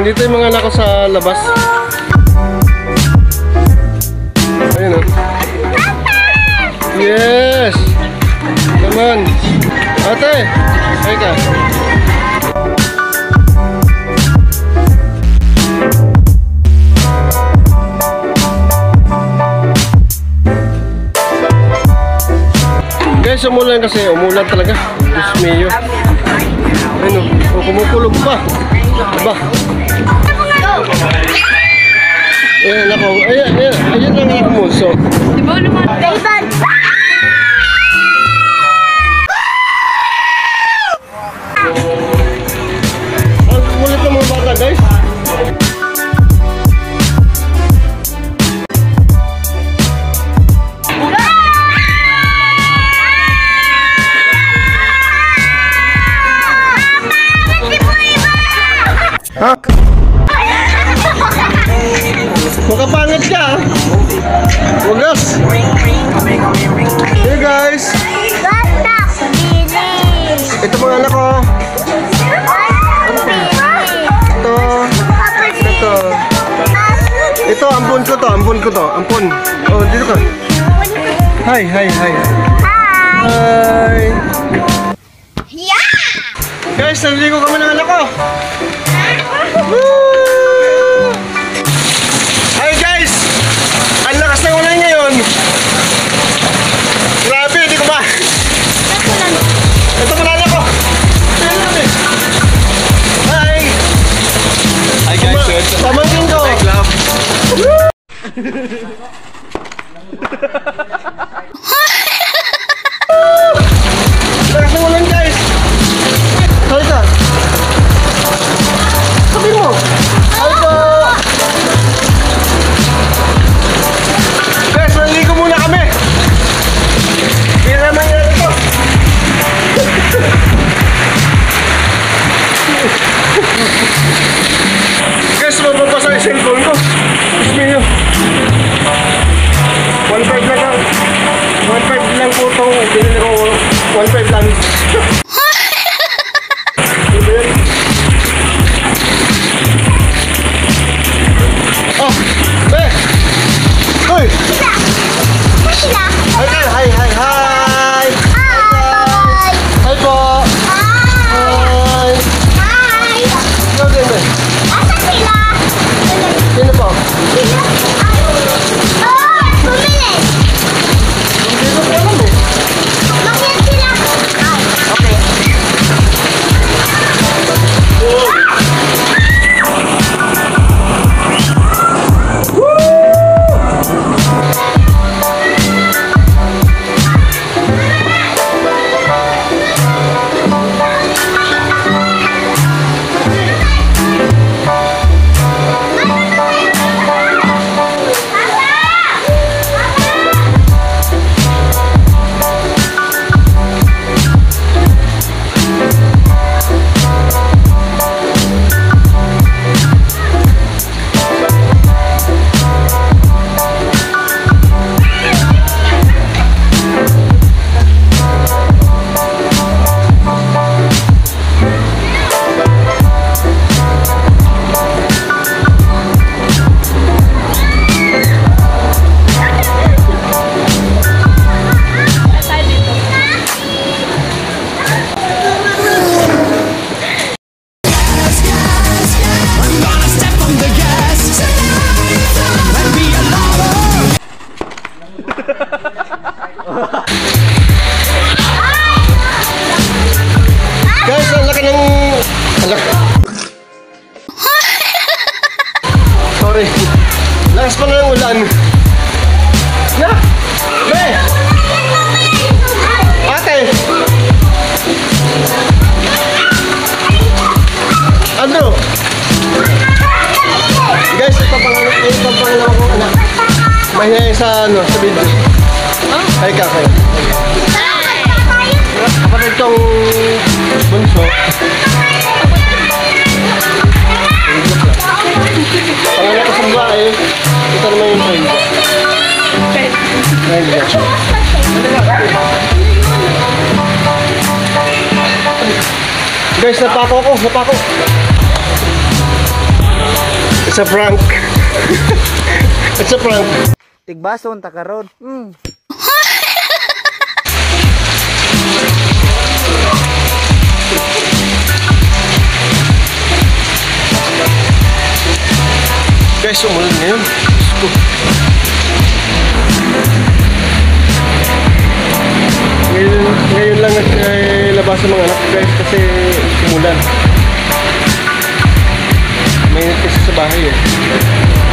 Nandito yung mga anak ko sa labas. Ayun o. Yes! Naman. Ate! Ay ka. Guys, umulan kasi. Umulan talaga. Diyos mio. Ayun o. Kumukulog pa. Aba. Ayan ako. Ayan lang ako mo. So. Diba naman? Baybad! Ang kulit ng mga bata, guys. Ha? Makapangit ka. Wagas. Hey guys. Ito mga anak ko. Ito ampun ko to. Ampun. Oh, dito ka. Hi. Hi. Guys, naliligo kami ng anak ko. Hi guys! Ang lakas ng ulan ngayon. Grabe, hindi ko ba? Ito pala anak ko. Hi! Hi guys, pamangkin ko. Hi club. Lakas ng ulan guys. Hi ka. Sabi mo. Hi po. Guys, naligo muna kami. Hindi naman yan ito. Guys, mababasa yung cellphone ko. Diyos mio. 1.5 lang lang. 1.5 lang po itong binili ko. 1.5 lang. Oh, be! Uy! Hi! Hi po! Hi! Ikaw din, be? Sino po? Hindi ko po alam eh. Okay. Guys, ang laki ng... Sorry. Lakas pa ng ulan. Na! Be! Ate! Andrew! Guys, ito pangalan ko, anak. Mahinay sa video. Hi ka kayo. Kapatid itong bunso. Pangalan ko sa babae. Ito naman yung friend. Guys, napako ko. It's a prank. It's a prank. Tigbason takaron. Guys, umulan ngayon. Diyos ko. Ngayon lang labas ng mga anak ko guys kasi umulan. Mainit kasi sa bahay eh.